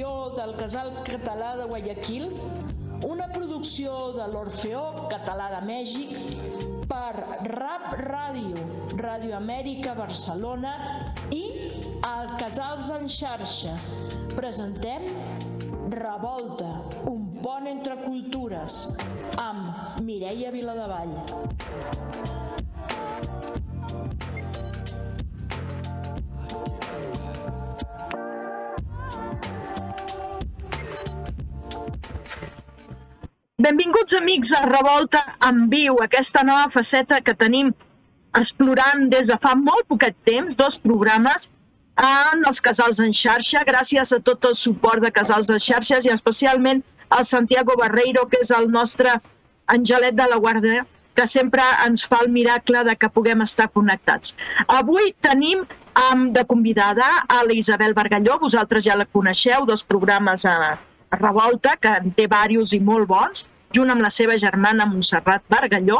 producció del Casal Català de Guayaquil, una producció de l'Orfeó Català de Mèxic per Rap Ràdio, Ràdio Amèrica Barcelona i el Casals en xarxa. Presentem Revolta, un pont entre cultures, amb Mireia Viladevall. Benvinguts, amics, a Revolta en viu, aquesta nova faceta que tenim explorant des de fa molt poquet temps, 2 programes en els Casals en xarxa, gràcies a tot el suport de Casals en xarxes i especialment al Santiago Barreiro, que és el nostre angelet de la guarda, que sempre ens fa el miracle de que puguem estar connectats. Avui tenim de convidada a la Isabel Bargalló, vosaltres ja la coneixeu, 2 programes a Revolta, que en té diversos i molt bons, junt amb la seva germana Montserrat Bargalló.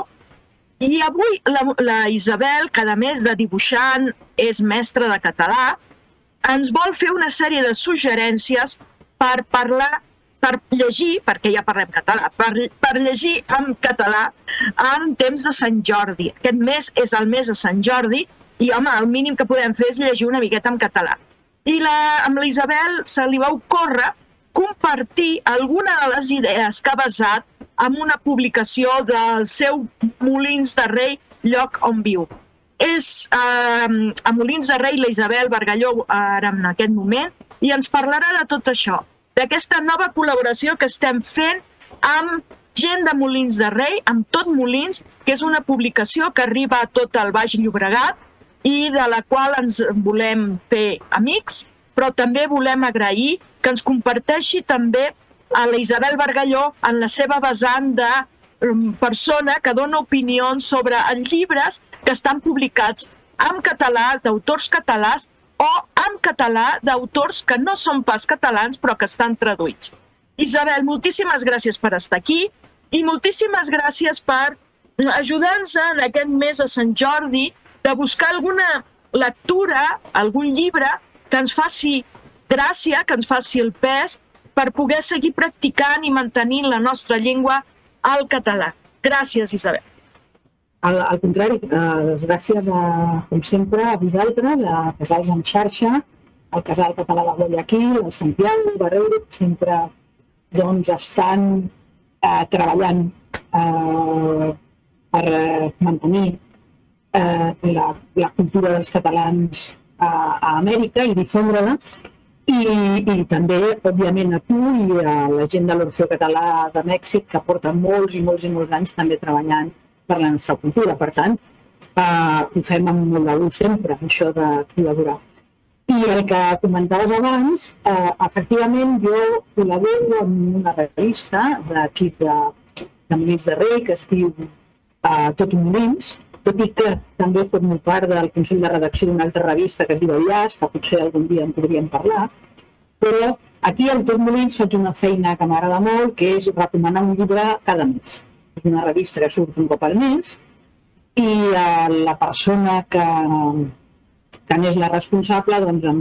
I avui la Isabel, que a més de dibuixant és mestra de català, ens vol fer una sèrie de suggerències per parlar, per llegir, perquè ja parlem català, per llegir en català en temps de Sant Jordi. Aquest mes és el mes de Sant Jordi i, home, el mínim que podem fer és llegir una miqueta en català. I amb la Isabel se li va ocórrer compartir alguna de les idees que ha basat en una publicació del seu Molins de Rei, lloc on viu. És a Molins de Rei la Isabel Bargalló ara en aquest moment i ens parlarà de tot això, d'aquesta nova col·laboració que estem fent amb gent de Molins de Rei, amb Tot Molins, que és una publicació que arriba a tot el Baix Llobregat i de la qual ens volem fer amics, però també volem agrair que ens comparteixi també a la Isabel Bargalló en la seva vessant de persona que dona opinions sobre els llibres que estan publicats en català d'autors catalans o en català d'autors que no són pas catalans però que estan traduïts. Isabel, moltíssimes gràcies per estar aquí i moltíssimes gràcies per ajudar-nos en aquest mes de Sant Jordi de buscar alguna lectura, algun llibre que ens faci gràcia, que ens faci el pes per poder seguir practicant i mantenint la nostra llengua al català. Gràcies, Isabel. Al contrari, gràcies, com sempre, a vosaltres, a Casals en xarxa, al Casal Català de Guayaquil, al Santiago Barreiro, que sempre estan treballant per mantenir la cultura dels catalans a Amèrica i difondre-la. I també, òbviament, a tu i a la gent de l'Orfeó Català de Mèxic, que porta molts i molts anys també treballant per la nostra cultura. Per tant, ho fem amb molt de gust sempre, això de col·laborar. I el que comentaves abans, efectivament, jo col·laboro amb una revista d'aquí de Molins de Rei, que es diu Tot Molins, tot i que també formo part del Consell de Redacció d'una altra revista que es diu El Llaç, que potser algun dia en podríem parlar, però aquí al Tot Molins faig una feina que m'agrada molt, que és recomanar un llibre cada mes. És una revista que surt un cop al mes i la persona que n'és la responsable em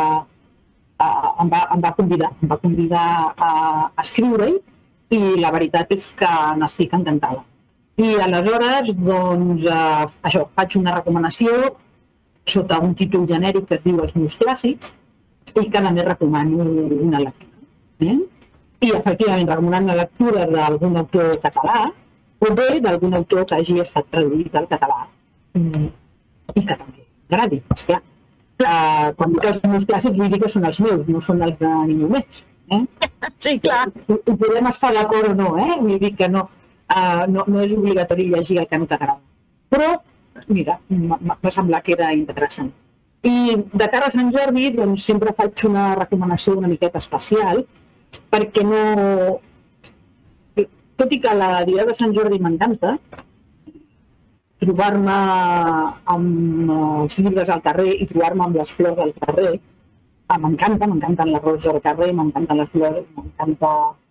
va convidar a escriure-hi i la veritat és que n'estic encantada. I aleshores, això, faig una recomanació sota un títol genèric que es diu Els meus clàssics i cada mes recomano una lectura. I, efectivament, recomanant la lectura d'algun autor català o bé d'algun autor que hagi estat traduït al català i que també agradi, esclar. Quan dic els meus clàssics vull dir que són els meus, no són els de ningú més. Sí, clar. Ho podem estar d'acord o no, vull dir que no és obligatori llegir el que no t'agrada. Però, mira, m'ha semblat que era interessant. I de cara a Sant Jordi, sempre faig una recomanació una miqueta especial, perquè no... Tot i que la Diada de Sant Jordi m'encanta, trobar-me amb els llibres al carrer i trobar-me amb les flors al carrer, m'encanten les roses al carrer, m'encanten les flors, m'encanta...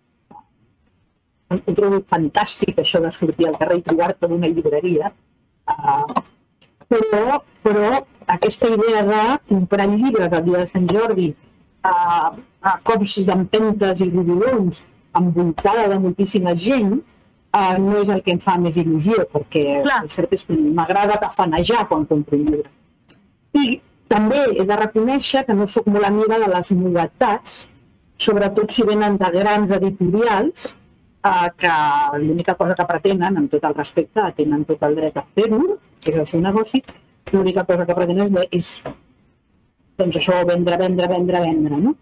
Ho trobo fantàstic, això de sortir al carrer i trobar-te en una llibreria. Però aquesta idea de comprar llibres el dia de Sant Jordi a cops d'empentes i rodolons, envoltada de moltíssima gent, no és el que em fa més il·lusió, perquè el cert és que m'agrada tafanejar quan compro un llibre. I també he de reconèixer que no sóc molt amiga de les novetats, sobretot si venen de grans editorials, que l'única cosa que pretenen, amb tot el respecte, tenen tot el dret a fer-ho, que és el seu negoci, l'única cosa que pretenen és doncs això, vendre, no?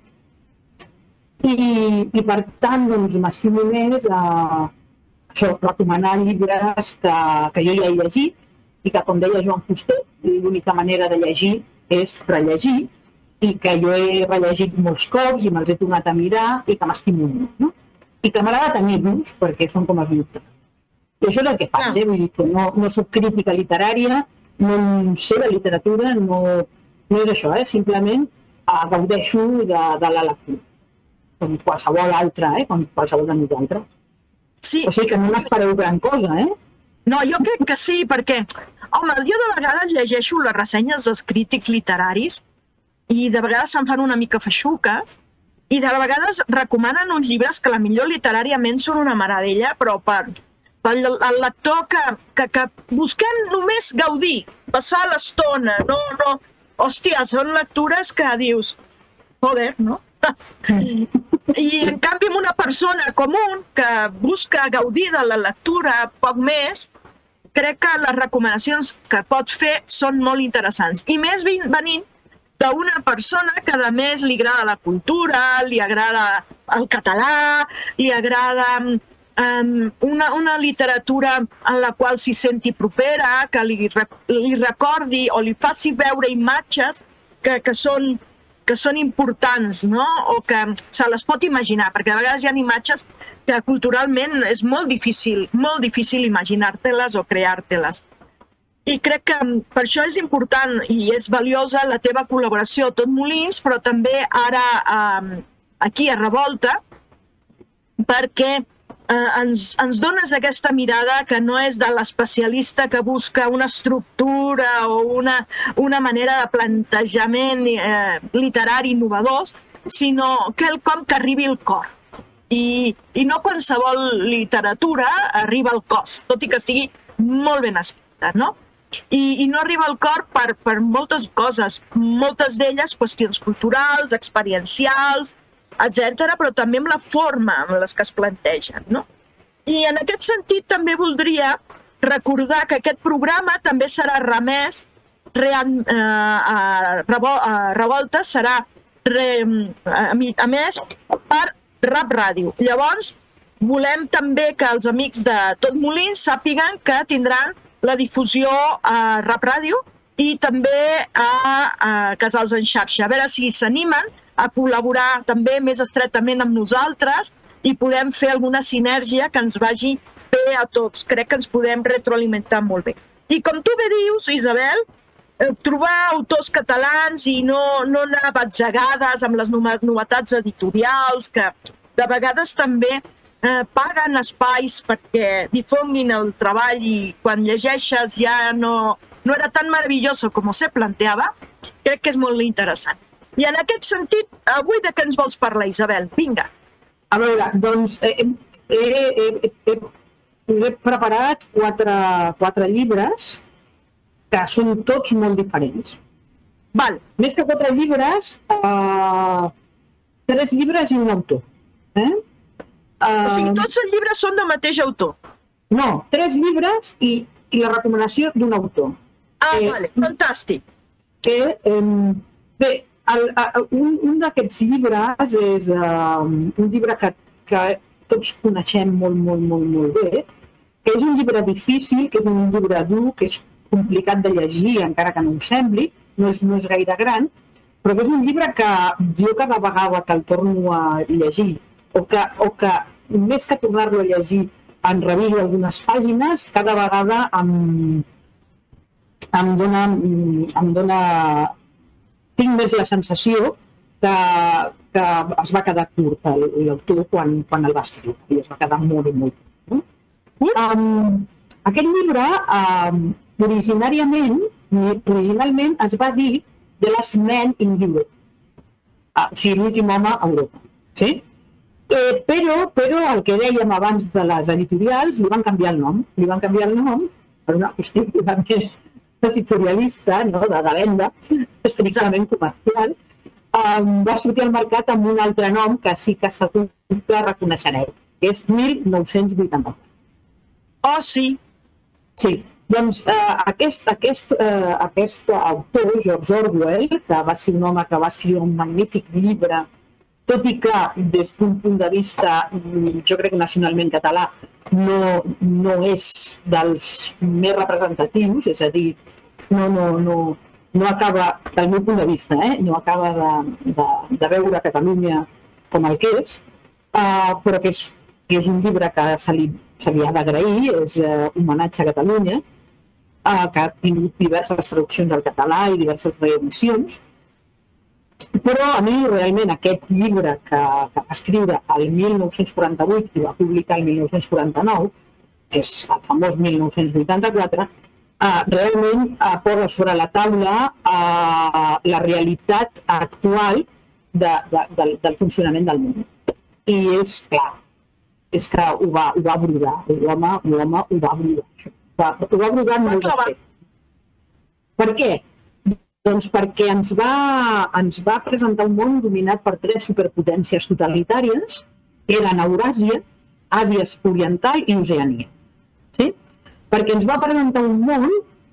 I per tant, doncs, m'estimo més recomanar llibres que jo ja he llegit i que, com deia Joan Fuster, l'única manera de llegir és rellegir i que jo he rellegit molts cops i me'ls he tornat a mirar i que m'estimo molt, no? I que m'agrada tenir-los perquè són com els llibres. I això és el que faig, vull dir que no soc crítica literària, no sé de literatura, no és això, simplement gaudeixo de la lectura, com qualsevol altra, com qualsevol de nosaltres. Sí. O sigui que no n'espereu gran cosa, No, jo crec que sí, perquè, home, jo de vegades llegeixo les ressenyes dels crítics literaris i de vegades se'n fan una mica feixuques i de vegades recomanen uns llibres que potser literàriament són una meravella, però pel lector que busquem només gaudir, passar l'estona, no, hòstia, són lectures que dius, joder, no? I en canvi amb una persona comú que busca gaudir de la lectura poc més, crec que les recomanacions que pot fer són molt interessants. I més venint d'una persona que a més li agrada la cultura, li agrada el català, li agrada una literatura en la qual s'hi senti propera, que li recordi o li faci veure imatges que són importants, no? O que se les pot imaginar, perquè a vegades hi ha imatges que culturalment és molt difícil imaginar-te-les o crear-te-les. I crec que per això és important i és valiosa la teva col·laboració a Tot Molins, però també ara aquí a Revolta, perquè ens dones aquesta mirada que no és de l'especialista que busca una estructura o una manera de plantejament literari innovador, sinó quelcom que arribi al cor. I no qualsevol literatura arriba al cos, tot i que sigui molt ben escrita, no? I no arriba al cor per moltes coses, moltes d'elles qüestions culturals, experiencials, etc., però també amb la forma amb les que es plantegen, no? I en aquest sentit també voldria recordar que aquest programa també serà remès a Revolta, serà emès per Rap Ràdio. Llavors, volem també que els amics de Tot Molins sàpiguen que tindran la difusió a Rap Ràdio i també a Casals en Xarxa. A veure si s'animen a col·laborar també més estretament amb nosaltres i podem fer alguna sinergia que ens vagi bé a tots. Crec que ens podem retroalimentar molt bé. I com tu bé dius, Isabel, trobar autors catalans i no anar batzegades amb les novetats editorials, que de vegades també paguen espais perquè difonguin el treball i quan llegeixes ja no era tan meravelloso com se planteava, crec que és molt interessant. I en aquest sentit, avui de què ens vols parlar, Isabel? Vinga. A veure, doncs he preparat quatre llibres que són tots molt diferents. Val. Més que 4 llibres, 3 llibres i un autor. O sigui, tots els llibres són del mateix autor? No, 3 llibres i la recomanació d'un autor. Vale, fantàstic. Bé, un d'aquests llibres és un llibre que tots coneixem molt bé, que és un llibre difícil, que és un llibre dur, que és complicat de llegir, encara que no ho sembli, no és gaire gran, però que és un llibre que jo cada vegada que el torno a llegir, o que més que tornar-lo a llegir em reviso algunes pàgines, cada vegada tinc més la sensació que es va quedar curt l'autor quan el va escriure, i es va quedar molt. Aquest llibre originalment es va dir The Last Man in Europe, o sigui, l'últim home a Europa. Sí? Però el que dèiem abans de les editorials, li van canviar el nom. Li van canviar el nom per una qüestió més editorialista, no? De venda, estrictament comercial. Va sortir al mercat amb un altre nom que sí que segur que reconeixereu, que és 1984. Oh, sí. Sí, doncs aquest autor, George Orwell, que va ser un home que va escriure un magnífic llibre, tot i que des d'un punt de vista, jo crec que nacionalment català, no és dels més representatius, és a dir, no acaba, del meu punt de vista, no acaba de veure Catalunya com el que és, però que és un llibre que se li ha d'agrair, és homenatge a Catalunya, que ha tingut diverses traduccions al català i diverses reedicions. Però a mi realment aquest llibre que va escriure el 1948 i va publicar el 1949, que és el famós 1984, realment posa sobre la taula la realitat actual del funcionament del món. I és clar, és que ho va brodar, l'home ho va brodar. Ho va brodar en molts aspectes. Per què? Doncs perquè ens va presentar un món dominat per 3 superpotències totalitàries, que eren Euràsia, Àsia Oriental i Oceania. Sí? Perquè ens va presentar un món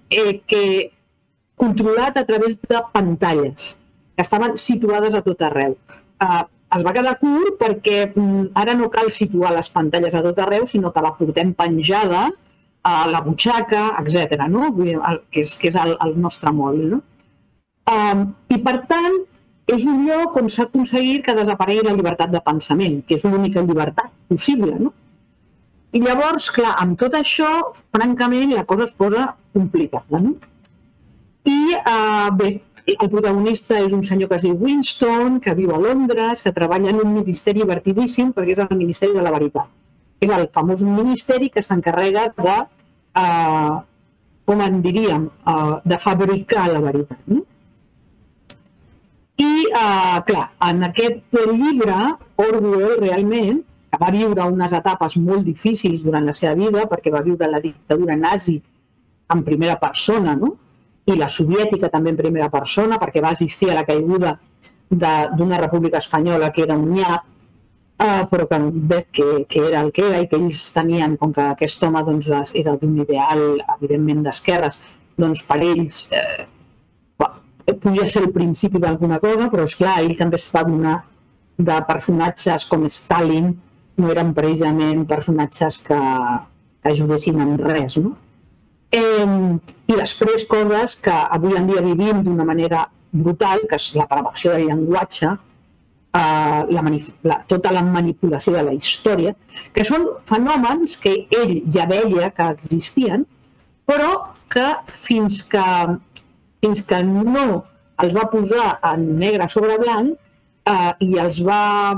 controlat a través de pantalles, que estaven situades a tot arreu. Es va quedar curt perquè ara no cal situar les pantalles a tot arreu, sinó que la portem penjada a la butxaca, etc., que és el nostre mòbil. I, per tant, és un lloc on s'ha aconseguit que desaparegui la llibertat de pensament, que és l'única llibertat possible. I llavors, clar, amb tot això, francament, la cosa es posa complicada. I, bé, el protagonista és un senyor que es diu Winston, que viu a Londres, que treballa en un ministeri divertidíssim, perquè és el Ministeri de la Veritat. És el famós ministeri que s'encarrega de, com en diríem, de fabricar la veritat. I, clar, en aquest llibre, Orwell realment, que va viure unes etapes molt difícils durant la seva vida, perquè va viure la dictadura nazi en primera persona, i la soviètica també en primera persona, perquè va assistir a la caiguda d'una república espanyola que era un nyap, però que era el que era, i que ells tenien, com que aquest home era d'un ideal, evidentment, d'esquerres, doncs per ells podia ser el principi d'alguna cosa, però esclar, ell també es va donar de personatges com Stalin, no eren precisament personatges que ajudessin en res, I després coses que avui en dia vivim d'una manera brutal, que és la perversió del llenguatge, tota la manipulació de la història, que són fenòmens que ell ja veia que existien, però que fins que no els va posar en negre sobre blanc i els va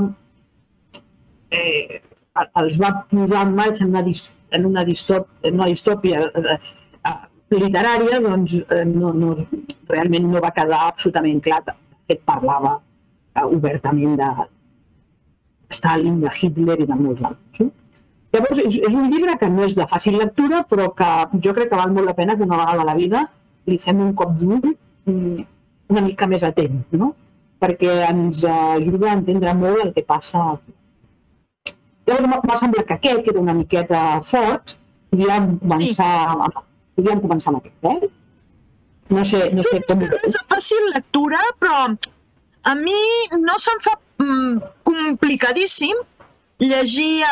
posar en marxa en una distòpia literària, doncs realment no va quedar absolutament clar. De fet, parlava obertament de Stalin, de Hitler i de molts altres. Llavors, és un llibre que no és de fàcil lectura, però que jo crec que val molt la pena que una vegada a la vida li fem un cop d'ull una mica més atent, perquè ens ajuda a entendre molt el que passa. Llavors m'ha semblat que aquest, que era una miqueta fort, podíem començar amb aquest. No sé com... És de fàcil lectura, però a mi no se'm fa complicadíssim llegir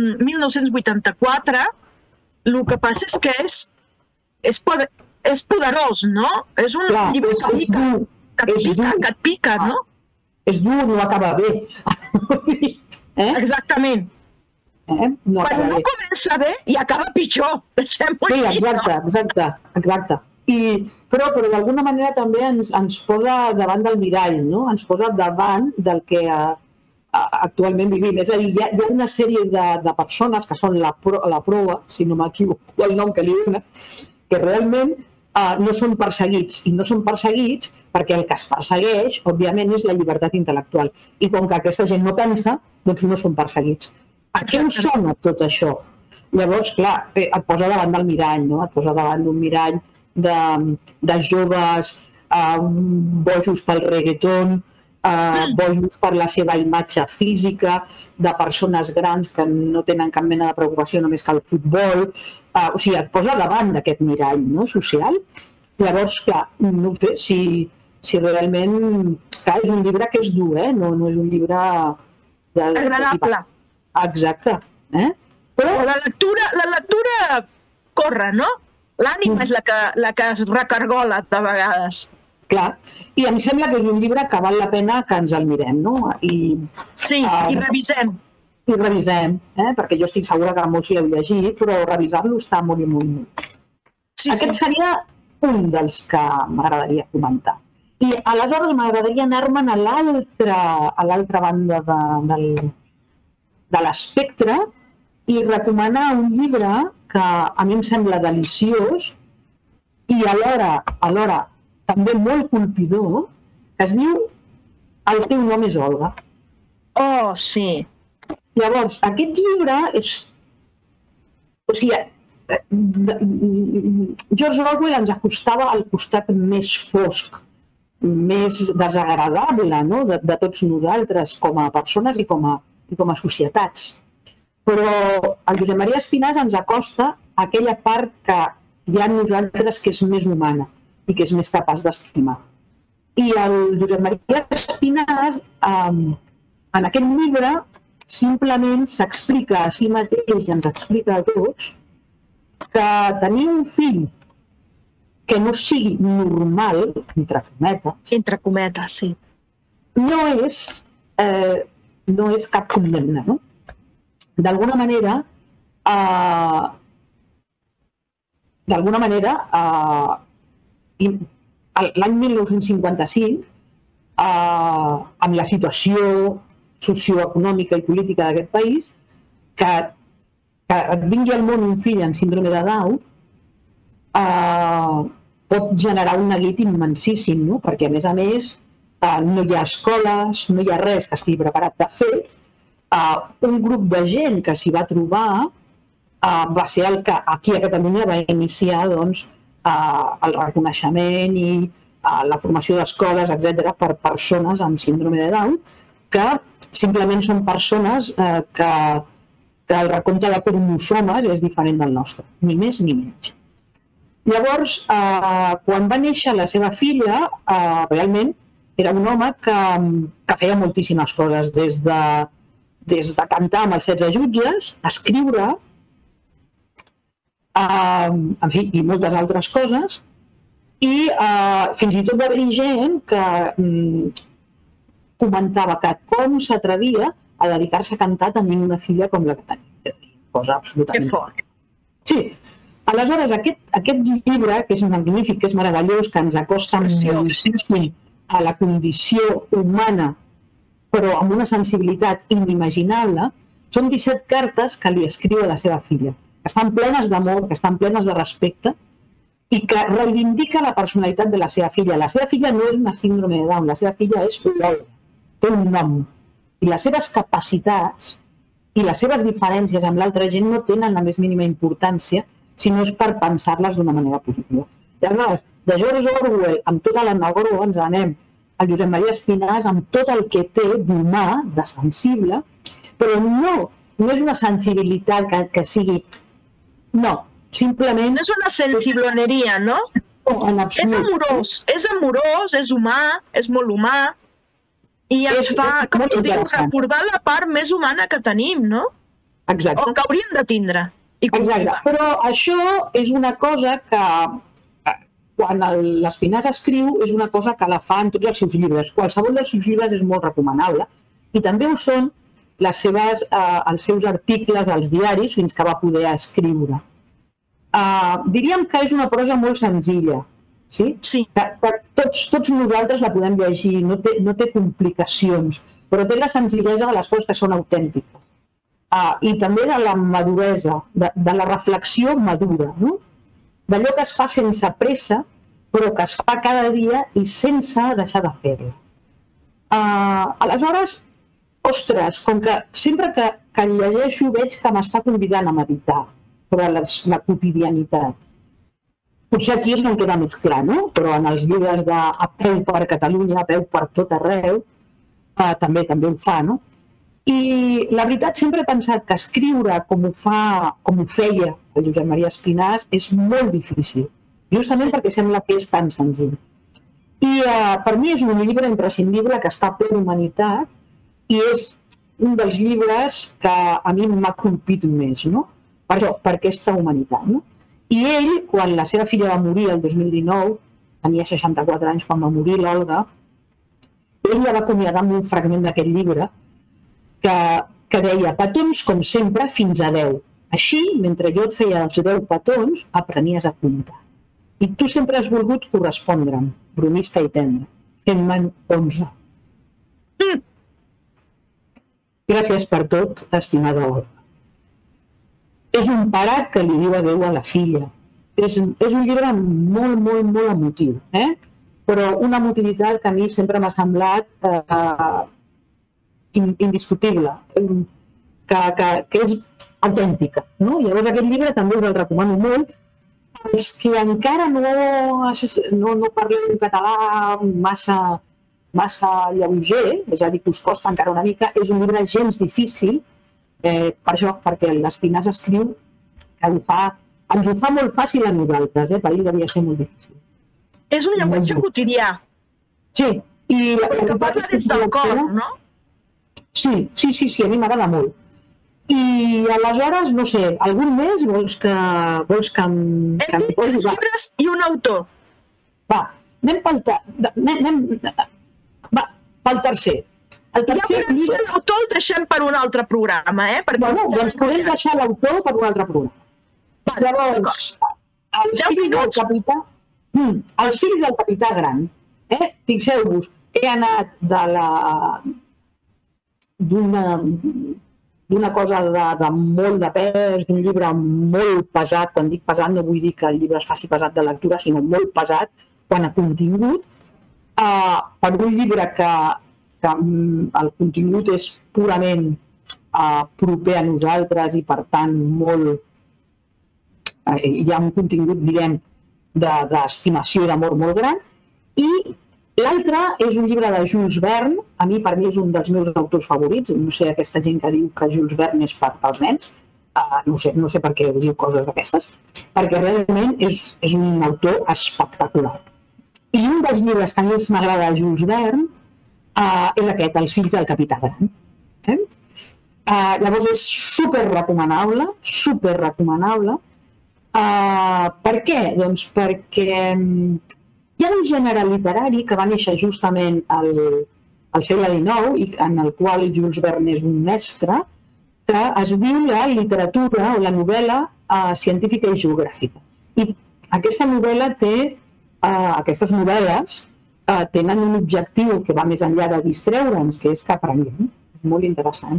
1984. El que passa és que és poderós, no? És un llibre que et pica, no? És dur, no acaba bé. Exactament. Quan no comença bé i acaba pitjor. Sí, exacte. Però d'alguna manera també ens posa davant del mirall, ens posa davant del que actualment vivim. És a dir, hi ha una sèrie de persones que són la proa, si no m'equivoco el nom que li donen, que realment no són perseguits, i no són perseguits perquè el que es persegueix, òbviament, és la llibertat intel·lectual. I com que aquesta gent no pensa, doncs no són perseguits. A què us sona tot això? Llavors, clar, et posa davant del mirall, no? Et posa davant d'un mirall de joves bojos pel reggaeton, bojos per la seva imatge física, de persones grans que no tenen cap mena de preocupació només que el futbol. O sigui, et posa davant d'aquest mirall, no, social. Llavors, clar, no ho sé, si realment... Clar, és un llibre que és dur, no és un llibre... Agradable. Exacte. Però la lectura corre, no? L'ànima és la que es recargola de vegades. Clar, i em sembla que és un llibre que val la pena que ens el mirem, no? Sí, i revisem. I revisem, perquè jo estic segura que molts l'heu llegit, però revisar-lo està molt i molt. Aquest seria un dels que m'agradaria comentar. I aleshores m'agradaria anar-me'n a l'altra banda de l'espectre i recomanar un llibre que a mi em sembla deliciós i alhora també molt colpidor, que es diu El teu nom és Olga. Oh, sí. Llavors, aquest llibre és... O sigui, George Orwell ens acostava al costat més fosc, més desagradable, no? de tots nosaltres com a persones i com a societats. Però el Josep Maria Espinàs ens acosta a aquella part que hi ha en nosaltres que és més humana i que és més capaç d'estimar. I el Josep Maria Espinàs, en aquest llibre, simplement s'explica a si mateix i ens explica a tots que tenir un fill que no sigui normal, entre cometes, sí, no és cap condemna, no? D'alguna manera, l'any 1955, amb la situació socioeconòmica i política d'aquest país, que et vingui al món un fill amb síndrome de Down pot generar un neguit immensíssim, no? Perquè, a més, no hi ha escoles, no hi ha res que estigui preparat. De fet, un grup de gent que s'hi va trobar va ser el que aquí a Catalunya va iniciar el reconeixement i la formació d'escoles, etc., per persones amb síndrome de Down, que simplement són persones que el recompte de cromosomes és diferent del nostre, ni més ni menys. Llavors, quan va néixer la seva filla, realment era un home que feia moltíssimes coses, des de cantar amb els 16 jutges, escriure, en fi, i moltes altres coses, i fins i tot va haver-hi gent que comentava que com s'atrevia a dedicar-se a cantar tenint una filla com la que tenia. Cosa absolutament... Que fort. Sí. Aleshores, aquest llibre, que és magnífic, que és meravellós, que ens acosta moltíssim a la condició humana, però amb una sensibilitat inimaginable, són 17 cartes que li escriu a la seva filla, que estan plenes d'amor, que estan plenes de respecte, i que reivindica la personalitat de la seva filla. La seva filla no és una síndrome de Down, la seva filla és Olga, té un nom. I les seves capacitats i les seves diferències amb l'altra gent no tenen la més mínima importància si no és per pensar-les d'una manera positiva. Llavors, de George Orwell, amb tota l'Anna Gorgo, ens anem a Josep Maria Espinàs, amb tot el que té d'humà, de sensible, però no és una sensibilitat que sigui... No, simplement... No és una sensibloneria, no? No, en absolut. És amorós, és humà, és molt humà, i ens fa, com tu dius, recordar la part més humana que tenim, no? Exacte. O que hauríem de tindre. Exacte, però això és una cosa que, quan l'Espinàs escriu, és una cosa que la fa en tots els seus llibres. Qualsevol dels seus llibres és molt recomanable, i també ho són els seus articles als diaris fins que va poder escriure. Diríem que és una prosa molt senzilla, sí? Sí. Tots nosaltres la podem llegir, no té complicacions, però té la senzillesa de les coses que són autèntiques. I també de la maduresa, de la reflexió madura, no? d'allò que es fa sense pressa, però que es fa cada dia i sense deixar de fer-ho. Aleshores, ostres, com que sempre que llegeixo veig que m'està convidant a meditar sobre la quotidianitat. Potser aquí és on queda més clar, no? Però en els llibres d'A peu per Catalunya, A peu per tot arreu, també ho fa, no? I la veritat, sempre he pensat que escriure com ho feia el Josep Maria Espinàs és molt difícil, justament perquè sembla que és tan senzill. I per mi és un llibre imprescindible que està ple d'humanitat i és un dels llibres que a mi m'ha colpit més, no? Per això, per aquesta humanitat, no? I ell, quan la seva filla va morir el 2019, tenia 64 anys quan va morir l'Olga, ell la va acomiadar amb un fragment d'aquest llibre que deia: petons, com sempre, fins a 10. Així, mentre jo et feia els 10 petons, aprenies a comptar. I tu sempre has volgut correspondre'm, bromista i tendre, fent-me'n 11. Gràcies per tot, estimada Olga. És un pare que li diu adéu a la filla. És un llibre molt, molt, molt emotiu, però una emotivitat que a mi sempre m'ha semblat indiscutible, que és autèntica. Llavors aquest llibre també us el recomano molt. Els que encara no parleu català massa lleuger, és a dir, que us costa encara una mica, és un llibre gens difícil, per això, perquè l'Espinàs escriu que ens ho fa molt fàcil a nosaltres, per ell devia ser molt difícil. És un llenguatge quotidià. Sí. Que parla des del cor, no? Sí, a mi m'agrada molt. I aleshores, no sé, algun més vols que em posi? Els llibres i un autor. Va, anem pel tercer. Si l'autor el deixem per un altre programa, Bueno, doncs podem deixar l'autor per un altre programa. Llavors, els fills del capità Gran, fixeu-vos, he anat d'una cosa de molt de pes, d'un llibre molt pesat. Quan dic pesat no vull dir que el llibre es faci pesat de lectura, sinó molt pesat quant a contingut, per un llibre que el contingut és purament proper a nosaltres i per tant hi ha un contingut, diguem, d'estimació i d'amor molt gran. I l'altre és un llibre de Jules Verne. Per mi és un dels meus autors favorits. No sé, aquesta gent que diu que Jules Verne és pels nens, no sé per què diu coses d'aquestes, perquè realment és un autor espectacular. I un dels llibres que més m'agrada de Jules Verne és aquest, Els fills del capità Gran. Llavors és superrecomanable. Per què? Doncs perquè hi ha un gènere literari que va néixer justament al segle XIX i en el qual Jules Verne és un mestre, que es diu la literatura o la novel·la científica i geogràfica. I aquesta novel·la aquestes novel·les tenen un objectiu que va més enllà de distreure'ns, que és que aprenguem. És molt interessant.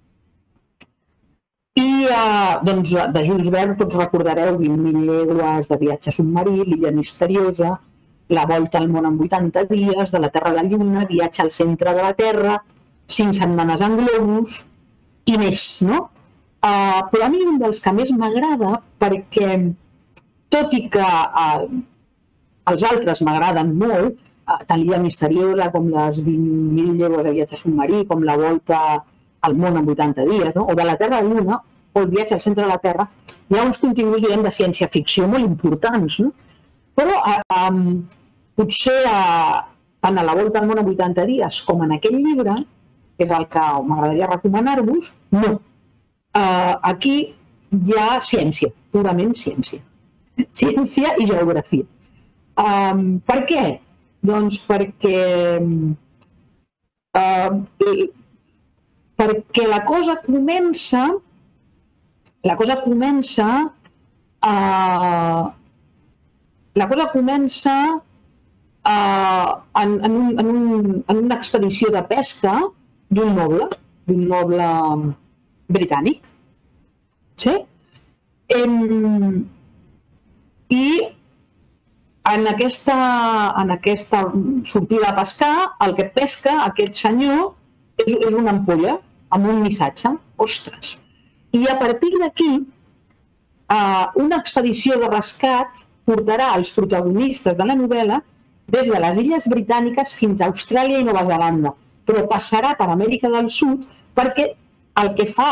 I doncs, de Jules Verne tots recordareu 20.000 llegües de viatge submarí, L'illa misteriosa, La volta al món en 80 dies, De la Terra a la Lluna, Viatge al centre de la Terra, 5 setmanes en globus i més, no? Però a mi un dels que més m'agrada, perquè tot i que els altres m'agraden molt, tant L'illa misteriosa com les 20.000 llegües de viatge submarí, com La volta al món en 80 dies, o De la Terra a la Lluna, o El viatge al centre de la Terra, hi ha uns continguts, diguem, de ciència-ficció molt importants, no? Però potser tant a La volta al món en 80 dies com en aquell llibre, que és el que m'agradaria recomanar-vos, no. Aquí hi ha ciència, purament ciència. Ciència i geografia. Per què? Doncs perquè la cosa comença en una expedició de pesca d'un noble britànic. Sí? I en aquesta sortida a pescar, el que pesca aquest senyor és una ampolla amb un missatge. Ostres! I a partir d'aquí, una expedició de rescat portarà els protagonistes de la novel·la des de les Illes Britàniques fins a Austràlia i Nova Zelanda, però passarà per Amèrica del Sud perquè el que fa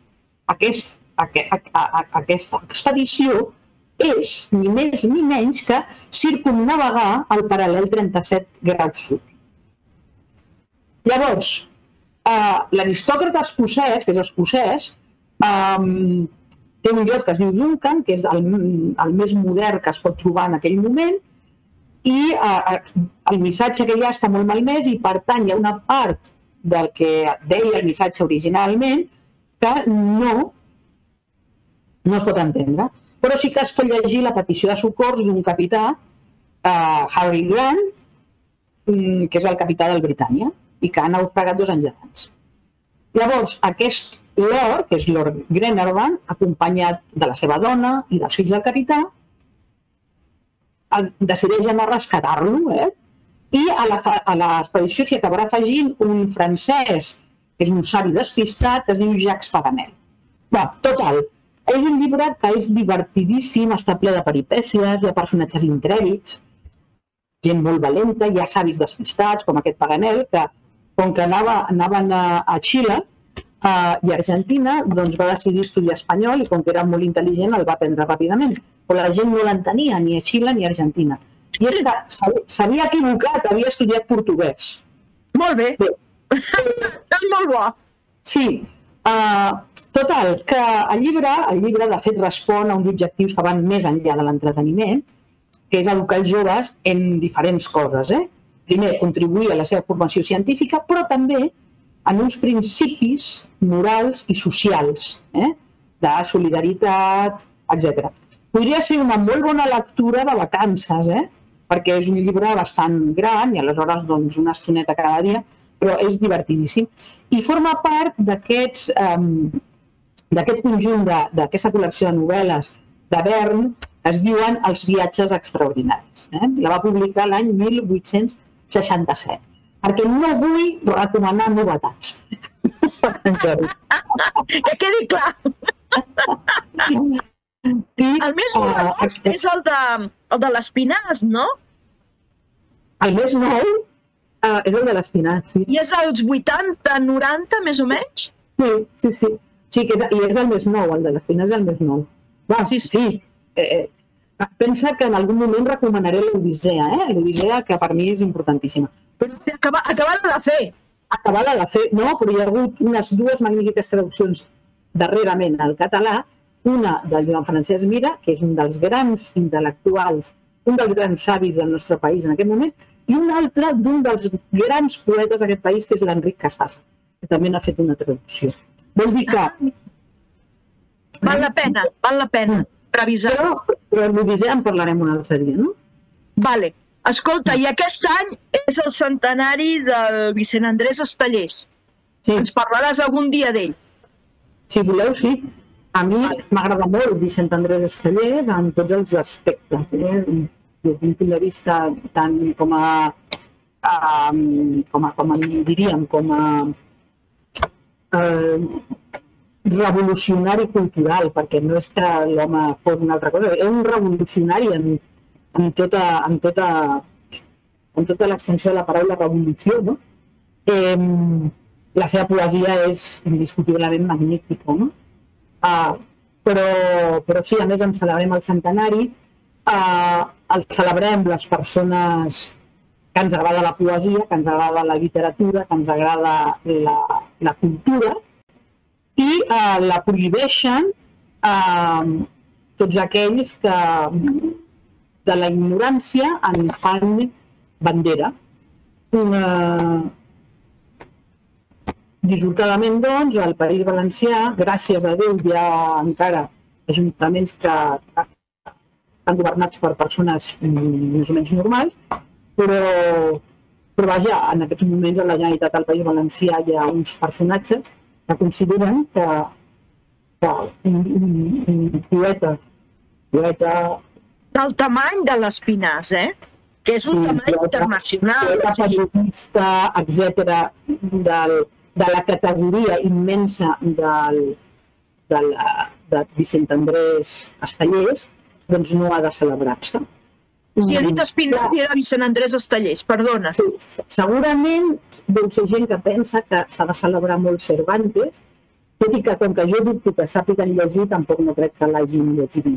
aquesta expedició és ni més ni menys que circumnavegar el paral·lel 37 graus sud. Llavors, l'aristòcrata escocès, que és escocès, té un lloc que es diu Duncan, que és el més modern que es pot trobar en aquell moment, i el missatge que hi ha està molt malmès i, per tant, hi ha una part del que deia el missatge originalment que no es pot entendre. Però sí que es pot llegir la petició de socors d'un capità, Harry Grant, que és el capità del Britannia, i que ha naufragat 2 anys abans. Llavors, aquest lord, que és Lord Glenarvan, acompanyat de la seva dona i dels fills del capità, decideix anar a rescatar-lo, i a l'expedició s'hi acabarà afegint un francès, que és un savi despistat, que es diu Jacques Paganel. Total, és un llibre que és divertidíssim, està ple de peripècies, hi ha personatges intrèpids, gent molt valenta, hi ha savis despistats, com aquest Paganel, que com que anaven a Xile i Argentina, doncs va decidir estudiar espanyol i com que era molt intel·ligent el va aprendre ràpidament. Però la gent no l'entenia, ni a Xile ni a Argentina. I és que s'havia equivocat, havia estudiat portuguès. Molt bé. És molt bo. Sí. Total, que el llibre de fet respon a uns objectius que van més enllà de l'entreteniment, que és educar els joves en diferents coses. Primer, contribuir a la seva formació científica, però també en uns principis morals i socials, de solidaritat, etc. Podria ser una molt bona lectura de vacances, perquè és un llibre bastant gran i aleshores doncs, una estoneta cada dia, però és divertidíssim. I forma part d'aquest conjunt, d'aquesta col·lecció de novel·les de Verne, es diuen Els viatges extraordinaris. La va publicar l'any 1867. Perquè no vull recomanar novetats. Que quedi clar. El més nou és el de l'Espinàs, no? El més nou és el de l'Espinàs, sí. I és als 80, 90, més o menys? Sí. Sí, i és el més nou, el de l'Espinàs és el més nou. Sí. Pensa que en algun moment recomanaré l'Odissea, l'Odissea que per mi és importantíssima. Però acabar-la de fer. Acabar-la de fer, no, però hi ha hagut unes 2 magnífiques traduccions darrerament al català, una del Joan Francesc Mira, que és un dels grans intel·lectuals, un dels grans savis del nostre país en aquest moment, i una altra d'un dels grans poetes d'aquest país, que és l'Enric Casas, que també n'ha fet una traducció. Vol dir que... Val la pena revisar. Però l'Odissea en parlarem un altre dia, no? Vale. Escolta, i aquest any és el centenari del Vicent Andrés Estellés. Ens parlaràs algun dia d'ell? Si voleu, sí. A mi m'agrada molt Vicent Andrés Estellés en tots els aspectes, des d'un punt de vista tant com a revolucionari cultural, perquè no és que l'home fos una altra cosa, és un revolucionari en tota l'extensió de la paraula revolució, no? La seva poesia és indiscutiblement magnífica, no? Però sí, a més en celebrem el centenari, el celebrem les persones que ens agrada la poesia, que ens agrada la literatura, que ens agrada la cultura, i la prohibeixen tots aquells que de la ignorància en fan bandera. Dissortadament, doncs, al País Valencià, gràcies a Déu, hi ha encara ajuntaments que estan governats per persones més o menys normals, però vaja, en aquests moments a la Generalitat del País Valencià hi ha uns personatges que consideren que un poeta del tamany de l'Espinàs, que és un tamany internacional. La periodista, etcètera, de la categoria immensa de Vicent Andrés Estellés, doncs no ha de celebrar-se. Si he dit Espinàs i de Vicent Andrés Estellés, perdona. Sí, segurament deu ser gent que pensa que s'ha de celebrar molt Cervantes, tot i que com que jo dubto que sàpiguen llegir, tampoc no crec que l'hagin llegit.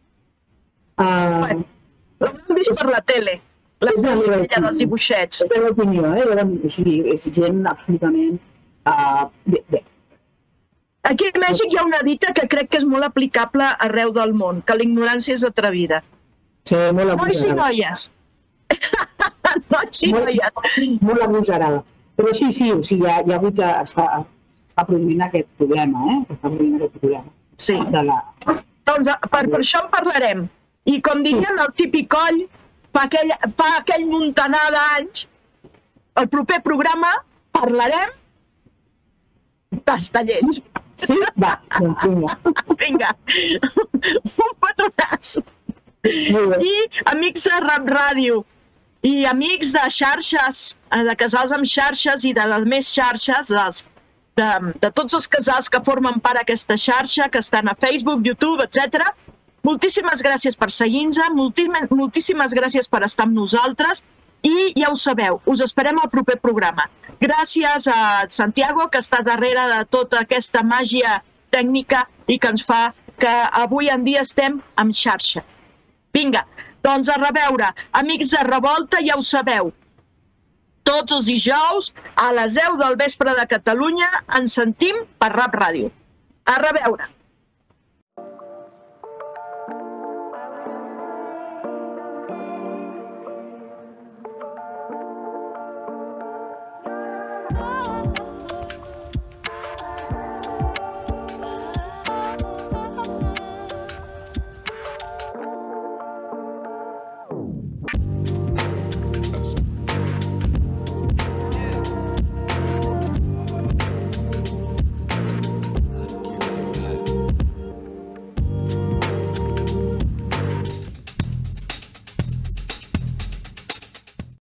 L'hem vist per la tele, la família dels dibuixets. És la meva opinió, o sigui, és gent absolutament bé. Aquí a Mèxic hi ha una dita que crec que és molt aplicable arreu del món, que la ignorància és atrevida. Sí, molt abusarada. Nois i noies. Nois i noies. Molt abusarada. Però sí, o sigui, hi ha hagut, està produint aquest problema, Està produint aquest problema. Sí. Doncs per això en parlarem. I com dirien el típic coll, fa aquell muntanar d'anys, el proper programa parlarem d'Estellés. Sí? Va, doncs vinga. Vinga, un petronàs. I amics de Rap Ràdio i amics de xarxes, de casals amb xarxes i de les més xarxes, de tots els casals que formen part d'aquesta xarxa, que estan a Facebook, YouTube, etc. Moltíssimes gràcies per seguir-nos, moltíssimes gràcies per estar amb nosaltres i ja ho sabeu, us esperem al proper programa. Gràcies a Santiago, que està darrere de tota aquesta màgia tècnica i que ens fa que avui en dia estem en xarxa. Vinga, doncs a reveure. Amics de Revolta, ja ho sabeu. Tots els dijous a les 10 del vespre de Catalunya ens sentim per Rap Ràdio. A reveure.